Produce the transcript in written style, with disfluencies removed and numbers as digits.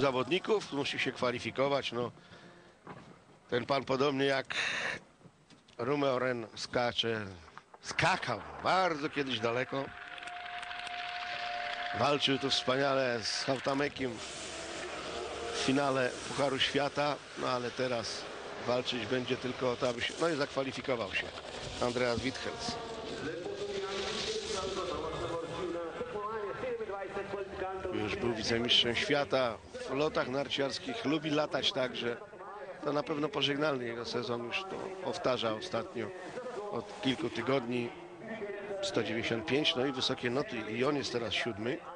zawodników, musi się kwalifikować. No, ten pan podobnie jak Romeo Ren skakał bardzo kiedyś daleko. Walczył tu wspaniale z Hautamekiem w finale Pucharu Świata, no ale teraz walczyć będzie tylko o to, aby się... No i zakwalifikował się Andreas Witthels. Już był wicemistrzem świata w lotach narciarskich, lubi latać także. To na pewno pożegnalny jego sezon, już to powtarza ostatnio od kilku tygodni. 195, no i wysokie noty i on jest teraz 7.